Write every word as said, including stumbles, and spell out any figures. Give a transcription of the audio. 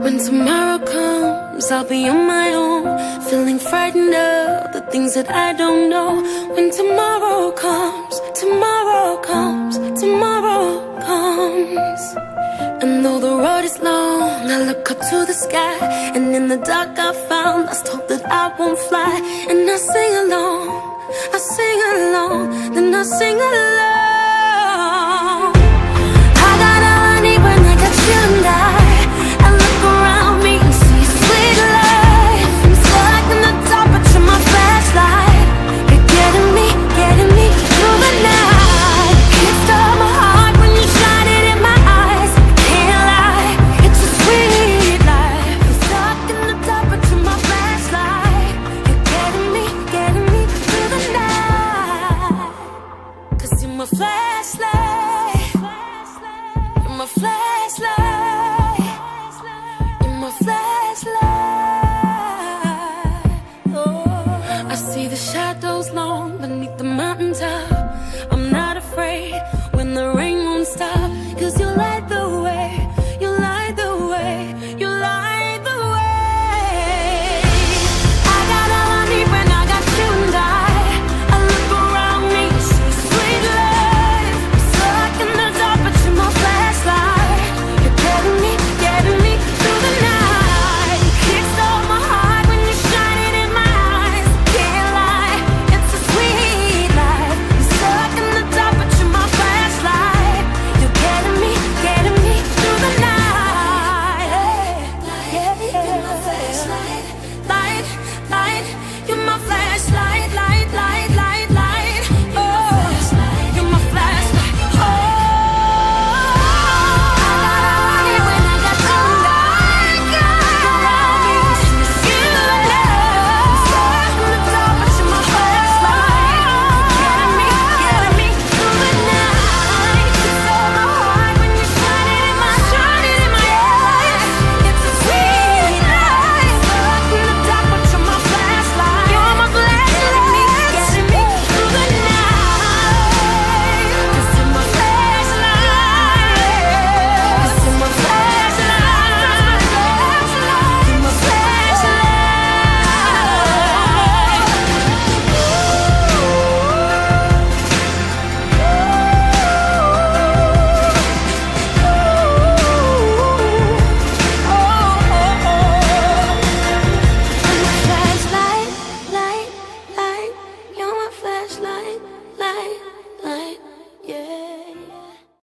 When tomorrow comes, I'll be on my own, feeling frightened of the things that I don't know. When tomorrow comes, tomorrow comes, tomorrow comes. And though the road is long, I look up to the sky, and in the dark I found lost hope that I won't fly. And I sing along, I sing along, then I sing along.